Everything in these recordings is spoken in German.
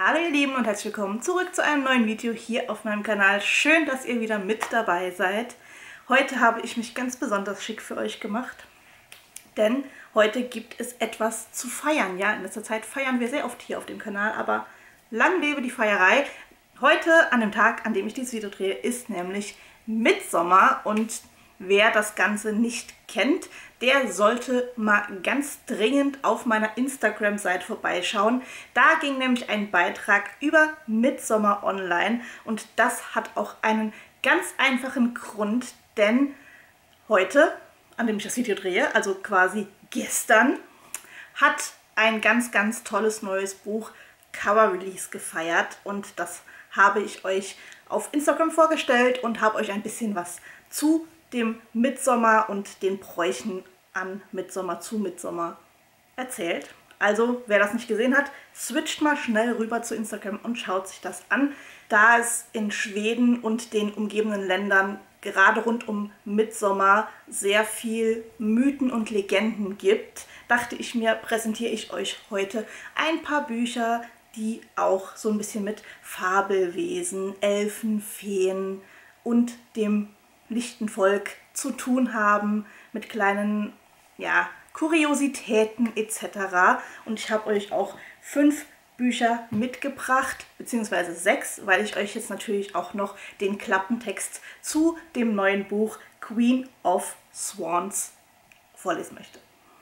Hallo ihr Lieben und herzlich willkommen zurück zu einem neuen Video hier auf meinem Kanal. Schön, dass ihr wieder mit dabei seid. Heute habe ich mich ganz besonders schick für euch gemacht, denn heute gibt es etwas zu feiern. Ja, in letzter Zeit feiern wir sehr oft hier auf dem Kanal, aber lang lebe die Feierei. Heute, an dem Tag, an dem ich dieses Video drehe, ist nämlich Mittsommer und wer das Ganze nicht kennt, der sollte mal ganz dringend auf meiner Instagram-Seite vorbeischauen. Da ging nämlich ein Beitrag über Mittsommer online und das hat auch einen ganz einfachen Grund, denn heute, an dem ich das Video drehe, also quasi gestern, hat ein ganz, ganz tolles neues Buch Cover Release gefeiert und das habe ich euch auf Instagram vorgestellt und habe euch ein bisschen was zu dem Mittsommer und den Bräuchen an Mittsommer zu Mittsommer erzählt. Also, wer das nicht gesehen hat, switcht mal schnell rüber zu Instagram und schaut sich das an. Da es in Schweden und den umgebenden Ländern gerade rund um Mittsommer sehr viel Mythen und Legenden gibt, dachte ich mir, präsentiere ich euch heute ein paar Bücher, die auch so ein bisschen mit Fabelwesen, Elfen, Feen und dem lichten Volk zu tun haben, mit kleinen, ja, Kuriositäten etc. Und ich habe euch auch 5 Bücher mitgebracht, beziehungsweise 6, weil ich euch jetzt natürlich auch noch den Klappentext zu dem neuen Buch Queen of Swans vorlesen möchte.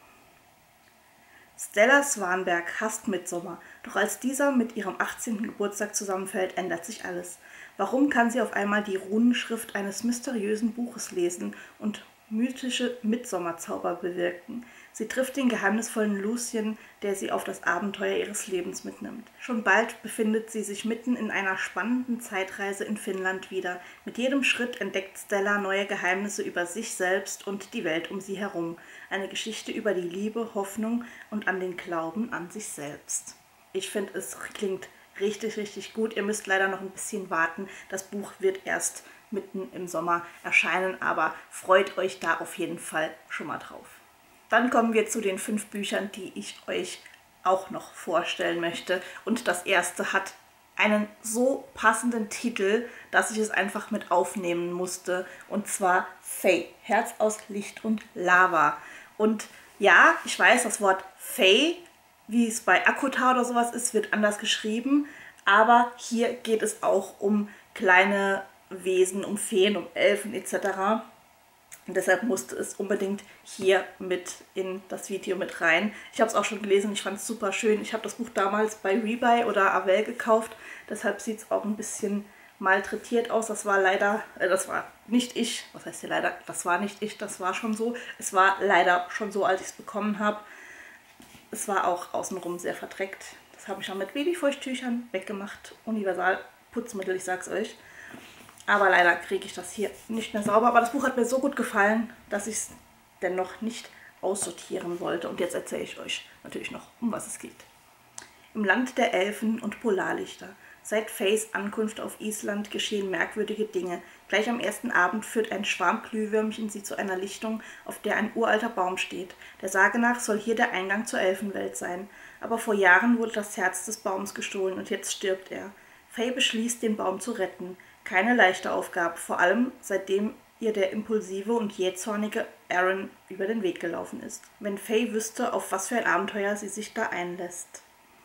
Stella Swanberg hasst Mittsommer, doch als dieser mit ihrem 18. Geburtstag zusammenfällt, ändert sich alles. Warum kann sie auf einmal die Runenschrift eines mysteriösen Buches lesen und mythische Mittsommerzauber bewirken? Sie trifft den geheimnisvollen Lucien, der sie auf das Abenteuer ihres Lebens mitnimmt. Schon bald befindet sie sich mitten in einer spannenden Zeitreise in Finnland wieder. Mit jedem Schritt entdeckt Stella neue Geheimnisse über sich selbst und die Welt um sie herum. Eine Geschichte über die Liebe, Hoffnung und an den Glauben an sich selbst. Ich finde, es klingt richtig, richtig gut. Ihr müsst leider noch ein bisschen warten. Das Buch wird erst mitten im Sommer erscheinen, aber freut euch da auf jeden Fall schon mal drauf. Dann kommen wir zu den 5 Büchern, die ich euch auch noch vorstellen möchte. Und das erste hat einen so passenden Titel, dass ich es einfach mit aufnehmen musste. Und zwar Fae, Herz aus Licht und Lava. Und ja, ich weiß, das Wort Fae, wie es bei ACOTAR oder sowas ist, wird anders geschrieben. Aber hier geht es auch um kleine Wesen, um Feen, um Elfen etc. Und deshalb musste es unbedingt hier mit in das Video mit rein. Ich habe es auch schon gelesen, ich fand es super schön. Ich habe das Buch damals bei Rebuy oder Avell gekauft. Deshalb sieht es auch ein bisschen malträtiert aus. Das war leider, das war nicht ich. Was heißt hier leider? Das war nicht ich, das war schon so. Es war leider schon so, als ich es bekommen habe. Es war auch außenrum sehr verdreckt. Das habe ich schon mit Babyfeuchttüchern weggemacht. Universal Putzmittel, ich sag's euch. Aber leider kriege ich das hier nicht mehr sauber. Aber das Buch hat mir so gut gefallen, dass ich es dennoch nicht aussortieren wollte. Und jetzt erzähle ich euch natürlich noch, um was es geht. Im Land der Elfen und Polarlichter. Seit Faes Ankunft auf Island geschehen merkwürdige Dinge. Gleich am ersten Abend führt ein Schwarm Glühwürmchen sie zu einer Lichtung, auf der ein uralter Baum steht. Der Sage nach soll hier der Eingang zur Elfenwelt sein. Aber vor Jahren wurde das Herz des Baums gestohlen und jetzt stirbt er. Fae beschließt, den Baum zu retten. Keine leichte Aufgabe, vor allem seitdem ihr der impulsive und jähzornige Aaron über den Weg gelaufen ist. Wenn Fae wüsste, auf was für ein Abenteuer sie sich da einlässt.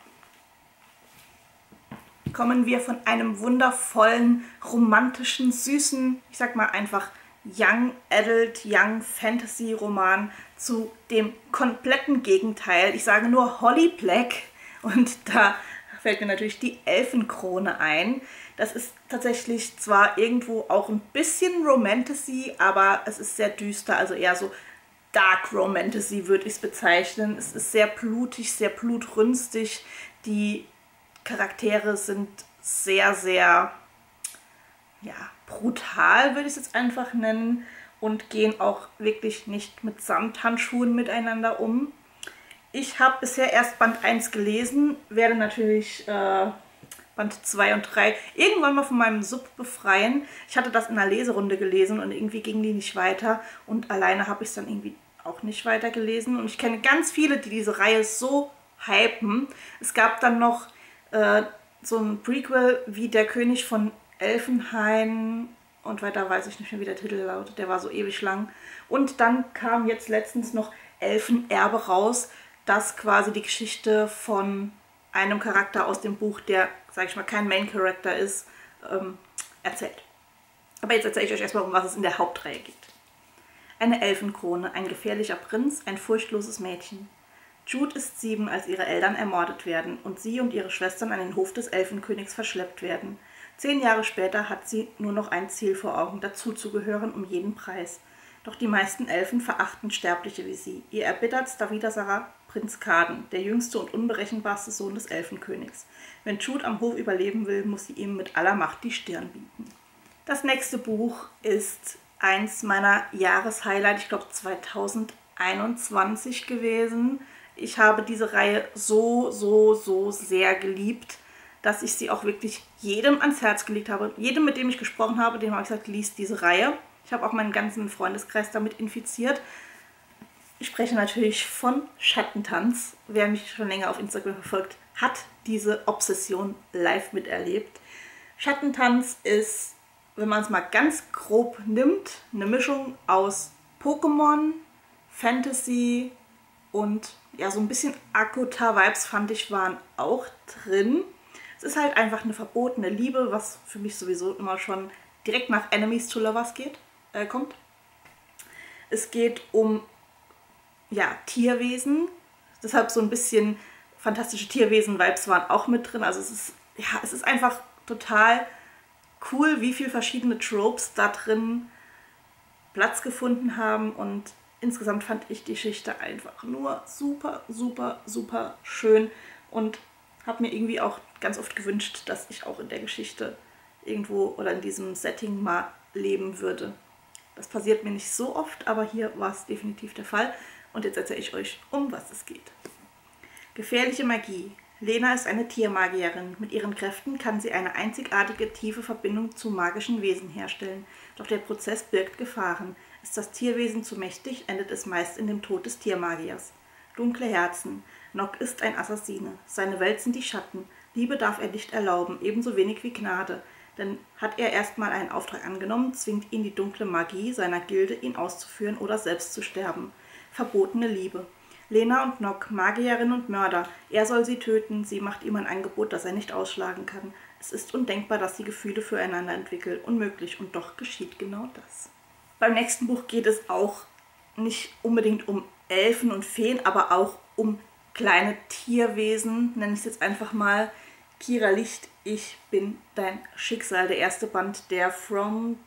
Kommen wir von einem wundervollen, romantischen, süßen, ich sag mal einfach Young Adult, Young Fantasy Roman zu dem kompletten Gegenteil. Ich sage nur Holly Black und da fällt mir natürlich die Elfenkrone ein. Das ist tatsächlich zwar irgendwo auch ein bisschen Romantasy, aber es ist sehr düster, also eher so Dark Romantasy würde ich es bezeichnen. Es ist sehr blutig, sehr blutrünstig. Die Charaktere sind sehr, sehr, ja, brutal, würde ich es jetzt einfach nennen, und gehen auch wirklich nicht mit Samthandschuhen miteinander um. Ich habe bisher erst Band 1 gelesen, werde natürlich Band 2 und 3 irgendwann mal von meinem Sub befreien. Ich hatte das in einer Leserunde gelesen und irgendwie ging die nicht weiter und alleine habe ich es dann irgendwie auch nicht weiter gelesen. Und ich kenne ganz viele, die diese Reihe so hypen. Es gab dann noch so ein Prequel wie Der König von Elfenhain und weiter weiß ich nicht mehr, wie der Titel lautet. Der war so ewig lang. Und dann kam jetzt letztens noch Elfenerbe raus, das quasi die Geschichte von einem Charakter aus dem Buch, der, sag ich mal, kein Main Character ist, erzählt. Aber jetzt erzähle ich euch erstmal, um was es in der Hauptreihe geht. Eine Elfenkrone, ein gefährlicher Prinz, ein furchtloses Mädchen. Jude ist 7, als ihre Eltern ermordet werden und sie und ihre Schwestern an den Hof des Elfenkönigs verschleppt werden. 10 Jahre später hat sie nur noch ein Ziel vor Augen, dazuzugehören um jeden Preis. Doch die meisten Elfen verachten Sterbliche wie sie. Ihr erbittertster Widersacher Prinz Kaden, der jüngste und unberechenbarste Sohn des Elfenkönigs. Wenn Jude am Hof überleben will, muss sie ihm mit aller Macht die Stirn bieten. Das nächste Buch ist eins meiner Jahreshighlights, ich glaube 2021 gewesen. Ich habe diese Reihe so sehr geliebt, dass ich sie auch wirklich jedem ans Herz gelegt habe. Jedem, mit dem ich gesprochen habe, dem habe ich gesagt, liest diese Reihe. Ich habe auch meinen ganzen Freundeskreis damit infiziert. Ich spreche natürlich von Schattentanz. Wer mich schon länger auf Instagram verfolgt, hat diese Obsession live miterlebt. Schattentanz ist, wenn man es mal ganz grob nimmt, eine Mischung aus Pokémon, Fantasy und ja, so ein bisschen Akuta-Vibes fand ich waren auch drin. Es ist halt einfach eine verbotene Liebe, was für mich sowieso immer schon direkt nach Enemies to Lovers kommt. Es geht um ja, Tierwesen, deshalb so ein bisschen fantastische Tierwesen-Vibes waren auch mit drin. Also es ist einfach total cool, wie viele verschiedene Tropes da drin Platz gefunden haben und insgesamt fand ich die Geschichte einfach nur super schön und habe mir irgendwie auch ganz oft gewünscht, dass ich auch in der Geschichte irgendwo oder in diesem Setting mal leben würde. Das passiert mir nicht so oft, aber hier war es definitiv der Fall. Und jetzt erzähle ich euch, um was es geht. Gefährliche Magie. Lena ist eine Tiermagierin. Mit ihren Kräften kann sie eine einzigartige, tiefe Verbindung zu magischen Wesen herstellen. Doch der Prozess birgt Gefahren. Ist das Tierwesen zu mächtig, endet es meist in dem Tod des Tiermagiers. Dunkle Herzen. Nock ist ein Assassine. Seine Welt sind die Schatten. Liebe darf er nicht erlauben, ebenso wenig wie Gnade. Denn hat er erstmal einen Auftrag angenommen, zwingt ihn die dunkle Magie seiner Gilde, ihn auszuführen oder selbst zu sterben. Verbotene Liebe. Lena und Nock, Magierin und Mörder. Er soll sie töten, sie macht ihm ein Angebot, das er nicht ausschlagen kann. Es ist undenkbar, dass sie Gefühle füreinander entwickeln. Unmöglich, und doch geschieht genau das. Beim nächsten Buch geht es auch nicht unbedingt um Elfen und Feen, aber auch um kleine Tierwesen, nenne ich es jetzt einfach mal. Kira Licht, ich bin dein Schicksal, der erste Band der From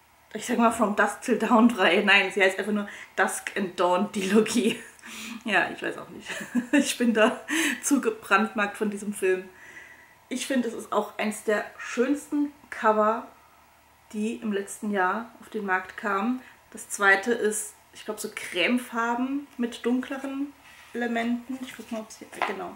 Dusk Till Dawn Reihe. Nein, sie heißt einfach nur Dusk and Dawn Dilogie. Ja, ich weiß auch nicht. Ich bin da zu gebrandmarkt von diesem Film. Ich finde, es ist auch eins der schönsten Cover, die im letzten Jahr auf den Markt kamen. Das zweite ist, ich glaube, so cremefarben mit dunkleren Elementen. Ich gucke mal, ob es hier... Genau.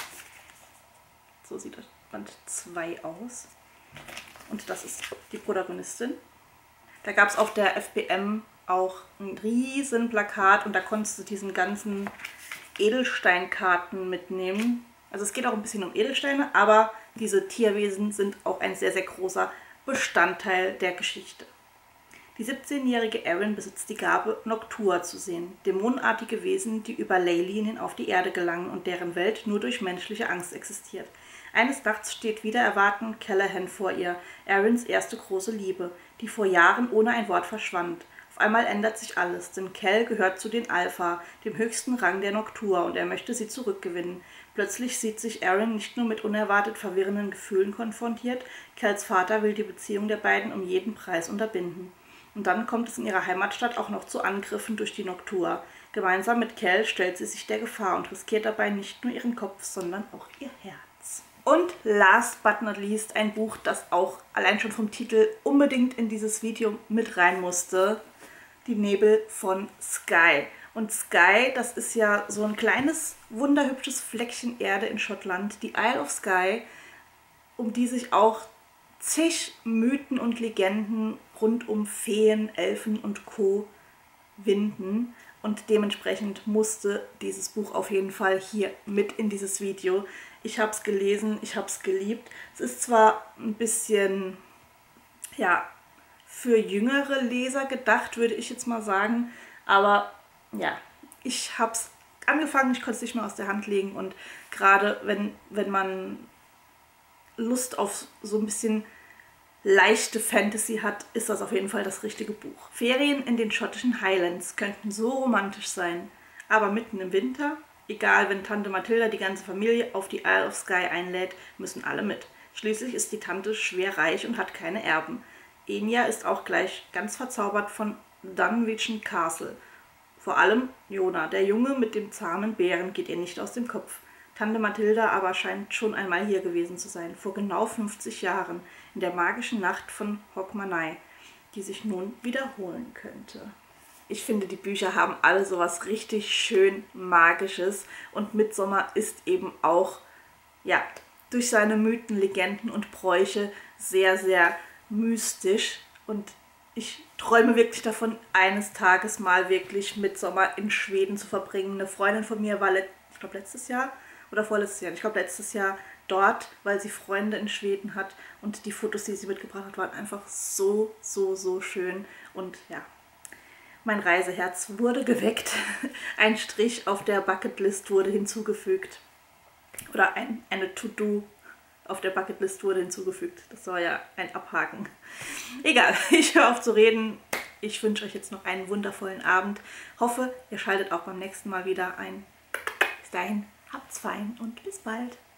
So sieht das Band 2 aus. Und das ist die Protagonistin. Da gab es auf der FBM auch ein riesen Plakat und da konntest du diesen ganzen Edelsteinkarten mitnehmen. Also es geht auch ein bisschen um Edelsteine, aber diese Tierwesen sind auch ein sehr großer Bestandteil der Geschichte. Die 17-jährige Erin besitzt die Gabe, Noctua zu sehen, dämonenartige Wesen, die über Leylinien auf die Erde gelangen und deren Welt nur durch menschliche Angst existiert. Eines Nachts steht wider Erwarten Callahan vor ihr, Erins erste große Liebe, die vor Jahren ohne ein Wort verschwand. Auf einmal ändert sich alles, denn Cal gehört zu den Alpha, dem höchsten Rang der Noctua, und er möchte sie zurückgewinnen. Plötzlich sieht sich Erin nicht nur mit unerwartet verwirrenden Gefühlen konfrontiert, Cals Vater will die Beziehung der beiden um jeden Preis unterbinden. Und dann kommt es in ihrer Heimatstadt auch noch zu Angriffen durch die Noctua. Gemeinsam mit Cal stellt sie sich der Gefahr und riskiert dabei nicht nur ihren Kopf, sondern auch ihr Herz. Und last but not least ein Buch, das auch allein schon vom Titel unbedingt in dieses Video mit rein musste. Die Nebel von Skye. Und Skye, das ist ja so ein kleines, wunderhübsches Fleckchen Erde in Schottland, die Isle of Skye, um die sich auch zig Mythen und Legenden rund um Feen, Elfen und Co. winden. und dementsprechend musste dieses Buch auf jeden Fall hier mit in dieses Video. Ich habe es gelesen, ich habe es geliebt. Es ist zwar ein bisschen, ja, für jüngere Leser gedacht, würde ich jetzt mal sagen, aber ja, ich habe es angefangen, ich konnte es nicht mehr aus der Hand legen und gerade wenn man Lust auf so ein bisschen leichte Fantasy hat, ist das auf jeden Fall das richtige Buch. Ferien in den schottischen Highlands könnten so romantisch sein, aber mitten im Winter, egal wenn Tante Mathilda die ganze Familie auf die Isle of Skye einlädt, müssen alle mit. Schließlich ist die Tante schwer reich und hat keine Erben. Enya ist auch gleich ganz verzaubert von Dunwich Castle. Vor allem Jona, der Junge mit dem zahmen Bären, geht ihr nicht aus dem Kopf. Tante Mathilda aber scheint schon einmal hier gewesen zu sein, vor genau 50 Jahren, in der magischen Nacht von Hogmanay, die sich nun wiederholen könnte. Ich finde, die Bücher haben alle sowas richtig schön Magisches und Midsommar ist eben auch, ja, durch seine Mythen, Legenden und Bräuche sehr, sehr mystisch und ich träume wirklich davon, eines Tages mal wirklich Midsommar in Schweden zu verbringen. Eine Freundin von mir war, ich glaube letztes Jahr oder vorletztes Jahr, ich glaube letztes Jahr dort, weil sie Freunde in Schweden hat und die Fotos, die sie mitgebracht hat, waren einfach so, so, so schön und ja, mein Reiseherz wurde geweckt. Ein Strich auf der Bucketlist wurde hinzugefügt oder eine To-Do auf der Bucketlist wurde hinzugefügt. Das war ja ein Abhaken. Egal, ich höre auf zu reden. Ich wünsche euch jetzt noch einen wundervollen Abend. Hoffe, ihr schaltet auch beim nächsten Mal wieder ein. Bis dahin, habt's fein und bis bald.